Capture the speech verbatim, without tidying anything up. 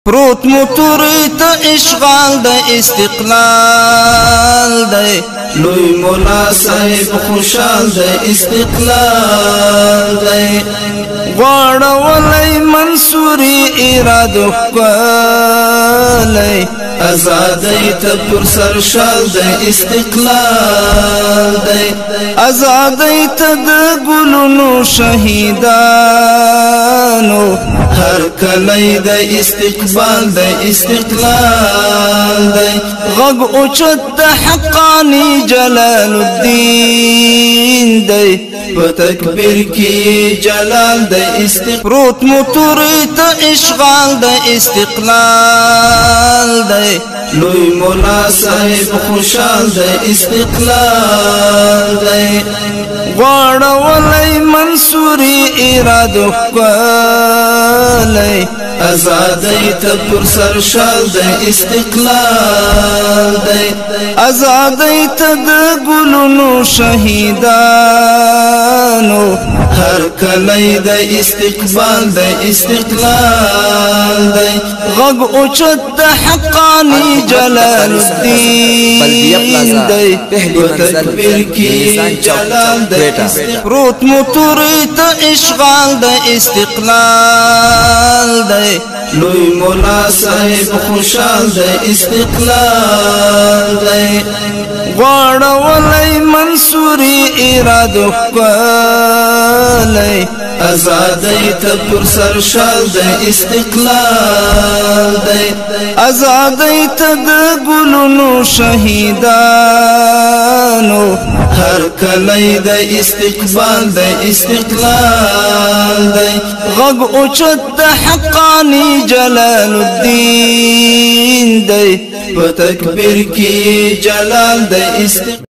پروت موتوری تا اشغال دا استقلال دا لوی مولا صاحب خوشحال دا استقلال دا غاڑا ولی منصوری ارادو کلی ازادی تا پر سرشال دا استقلال دا ازادی تا دا گلونو شهیدانو هر کلی دا استقبال دا استقلال دا غق اوچت دا حقانی جلال الدین دا بتکبیر کی جلال دا استقلال پروت موتوری تا اشغال دا استقلال دا لوی مولا صاحب خوشحال دا استقلال دا غاڑا ولی منصوری ارادو کلی ازادی تا پر سرشال دا استقلال دا ازادی تا دا گلونو شهیدانو هر کلی دا استقبال دا استقلال دا غق اوچت دا حقانی جلال الدین دا بتکبیر کی جلال دا پروت موتوری تا اشغال دا استقلال دا لوی مولا صاحب خوشحال دا استقلال دا غاڑا ولی منصوری ارادو کلی ازادی تا پر سرشال دا استقلال دا ازادی تا دا گلونو شهیدانو هر کلی دا استقبال دا استقلال دا غق اوچت دا حقانی جلال الدین دا بتکبیر کی جلال دا استقلال